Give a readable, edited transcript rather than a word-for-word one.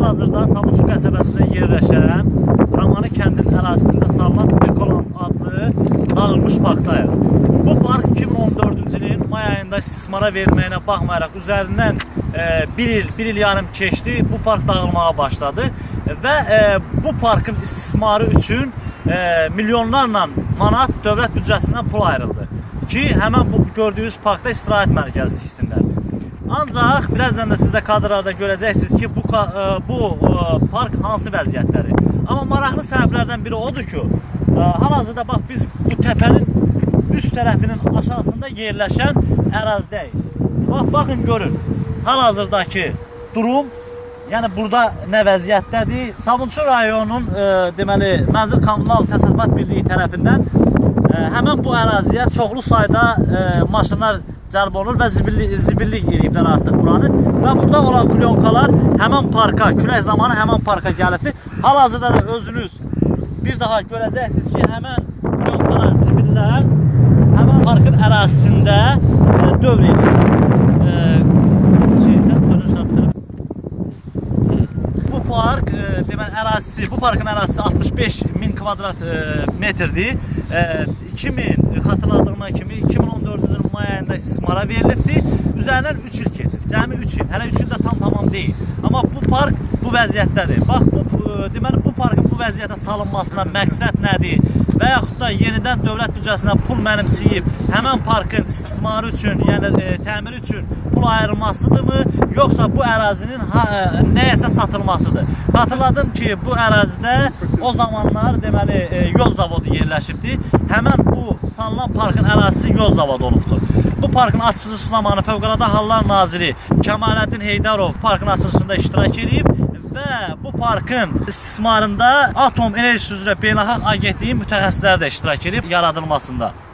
Hal-hazırda Sabunçu qəsəbəsində yerləşən Ramani kəndinin ərazisində salınan Ekoland adlı dağılmış parkdayıq. Bu park 2014-cü ilin may ayında istismara verilməyinə baxmayaraq üzərindən bir il yarım keçdi, bu park dağılmağa başladı və bu parkın istismarı üçün milyonlarla manat dövlət büdcəsindən pul ayrıldı ki, həmən bu gördüyünüz parkda istirahət mərkəzi tiksinlər. Ancaq birazdan da siz də kadrlarda görəcəksiniz ki, bu park hansı vəziyyətdədir. Amma maraqlı səbəblərdən biri odur ki, hal-hazırda bax biz bu təpənin üst tərəfinin aşağısında yerləşən ərazidəyik. Baxın görün, hal-hazırdakı durum, yəni burada nə vəziyyətdədir? Sabunçu rayonunun deməli Mənzil Kommunal Təsərrüfat Birliyi tərəfindən həmən bu əraziyə çoxlu sayda maşınlar cəlb olunur və zibillik eləyiblər artıq buranı. Və burada olan klyonkalar həmən parka, külək zamanı həmən parka gəlibdir. Hal-hazırda da özünüz bir daha görəcəksiniz ki, həmən klyonkalar, zibillər həmən parkın ərazisində dövr edir. Bu park, deməli ərazisi, bu parkın ərazisi 65.000 kvadrat metrdir. Xatırladığıma kimi 2014-cü ilin may ayında istismara verilibdir. Üzərindən 3 il keçir, cəmi 3 il, hələ 3 il də tamam deyil. Amma bu park bu vəziyyətdədir. Bax, deməli bu parkın bu vəziyyətə salınmasından məqsəd nədir? Və yaxud da yenidən dövlət büdcəsindən pul mənimsəyib, həmən parkın istismarı üçün, yəni təmiri üçün pul ayrılmasıdırmı, yoxsa bu ərazinin nəyəsə satılmasıdır? Xatırladım ki, bu ərazidə o zamanlar deməli yol zavodu yerləşibdir. Həmən bu salınan parkın ərazisi yol zavodu olubdur. Bu parkın açılışı zamanı Fövqəladə Hallar Naziri Kəmaləddin Heydərov parkın açılışında iştirak edib və bu parkın istismarında Atom Enerjisi üzrə Beynəlxalq Agentliyin mütəxəssisləri də iştirak edib yaradılmasında.